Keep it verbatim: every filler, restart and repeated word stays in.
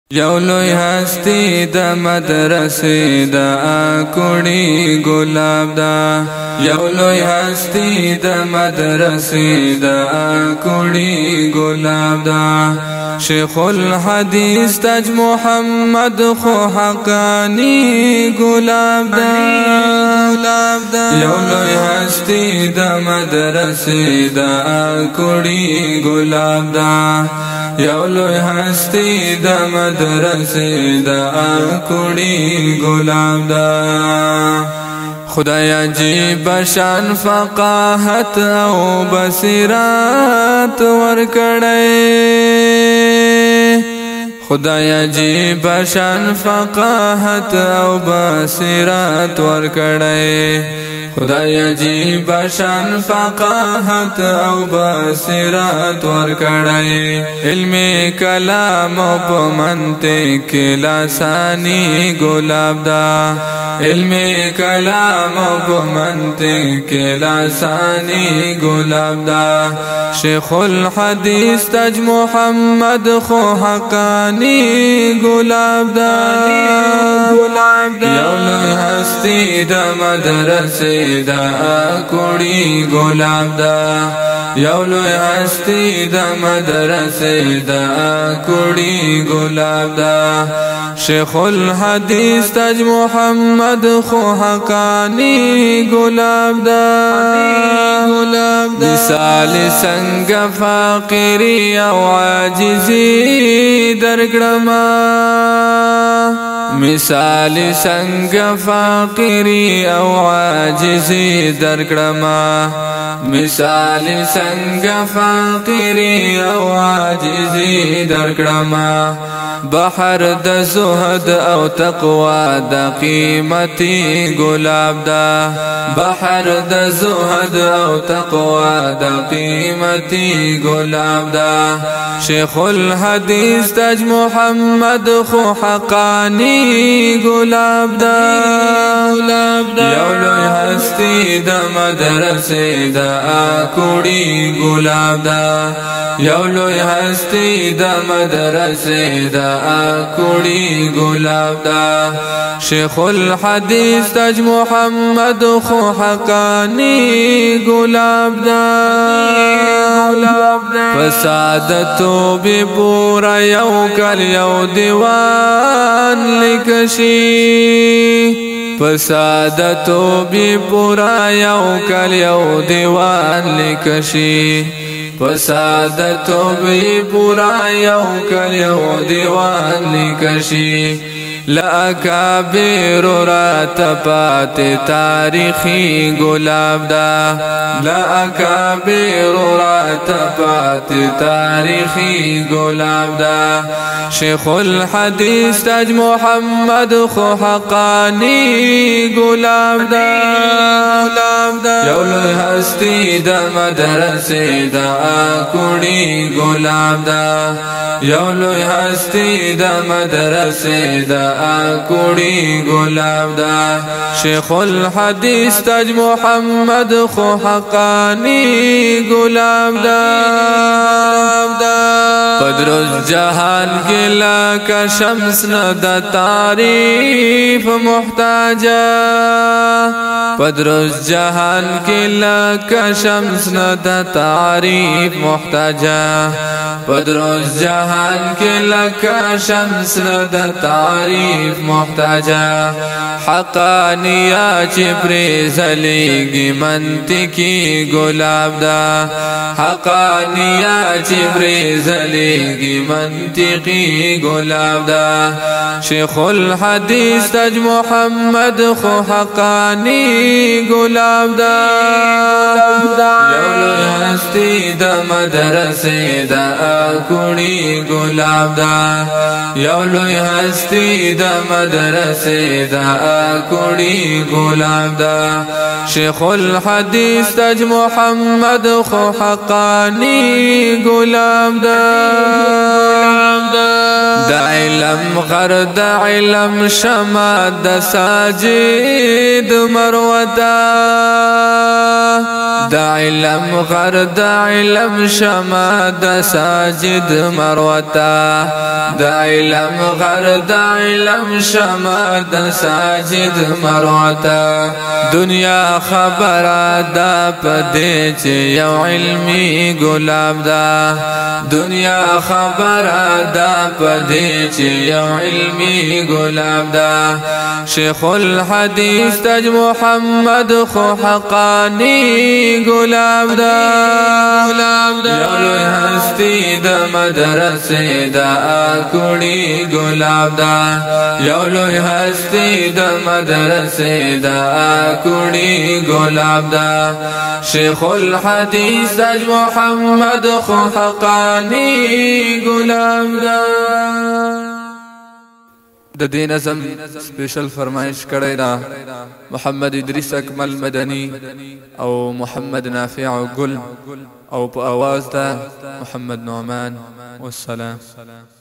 یو لوی هستی د مدرسې د اکوړي ګلاب دا یو لوی هستی د مدرسې د اکوړي ګلاب دا شیخ الحدیث تاج محمد خو حقانی ګلاب دا یو لوی هستی د مدرسې د اکوړي ګلاب دا یو لوی هستی د مدرسې د اکوړي ګلاب دا خدای عجیب شان فقاهت او بصیرت ورکړی خدای عجیب شان فقاهت او بصیرت ورکړی خدای عجیب شان فقاهت او بصیرت ورکړی علم کلام او په منطق لسانی ګلاب دا علم کلام او په منطق لسانی ګلاب دا شیخ الحدیث تاج محمد خو حقانی ګلاب دا یو لوی هستی د مدرسې د اکوړي ګلاب دا یو لوی هستی د مدرسې د اکوړي ګلاب دا شیخ الحدیث تاج محمد خو حقانی ګلاب دا مثال څنګه فقیری او عاجزی درګړما مثال څنګه فقیری او عاجزی درکړما مثال څنګه فقیری او عاجزی درکړما بحر د زهد او تقوا د قیمتي ګلاب دا بحر د زهد او تقوا د قیمتي ګلاب دا شیخ الحدیث تاج محمد خو حقانی ګلاب دا یو لوی هستی د مدرسې د اکوړي ګلاب دا یو لوی هستی د مدرسې د اکوړي ګلاب دا شیخ الحدیث تاج محمد خو حقانی ګلاب دا فسادتو بی پورا یو کل یو دیوان لکشی فسادتو بی پورا یو کل یو دیوان لکشی فسادتو بی پورا یو کل یو دیوان لکشی لأکابر رات پات تاریخی گلاب دا لأکابر رات پات تاریخی گلاب دا شیخ الحدیث تاج محمد خو حقانی گلاب دا یو لوی هستی د مدرسې د اکوړي گلاب دا یو لوی هستی د مدرسې د اکوړي ګلاب دا شیخ الحدیث تاج محمد خو حقانی ګلاب دا بدرز جهان کې لکه شمس نه د تعریف محتاجا بدرز جهان کې لکه شمس نه د تعریف محتاجا بدرز جهان کې لکه شمس نه د تعریف محتاجا حقانیه چې پرې ځلېږي منطقي ګلاب دا حقانیه چې پرې ځلېږي منطقي ګلاب دا شیخ الحدیث تاج محمد خو حقانی ګلاب دا یو لوی هستی د مدرسې د اکوړي ګلاب دا یو لوی هستی د مدرسې د اکوړي ګلاب دا شیخ الحدیث تاج محمد خو حقانی ګلاب دا د علم غر د علم شمع د ساجد مروتا د علم غر د علم شمع د ساجد مروتا د علم غر د علم شمع د ساجد مروتا دنیا خبره دا پدې چې یو علمي ګلاب دا دنیا خبره دا پدې چې یو علمي ګلاب دا شیخ الحدیث تاج محمد خو حقانی ګلاب دا یو لوی هستی د مدرسې دا کوړي ګلاب دا یو لوی هستی د مدرسې دا کوړي ګلاب دا شیخ الحدیث تاج محمد خو حقانی ګلاب دا د دې نظم سپیشل فرمایش کړی دا محمد ادریس اکمل مدنی او محمد نافع گل او په आवाज دا محمد نعمان والسلام.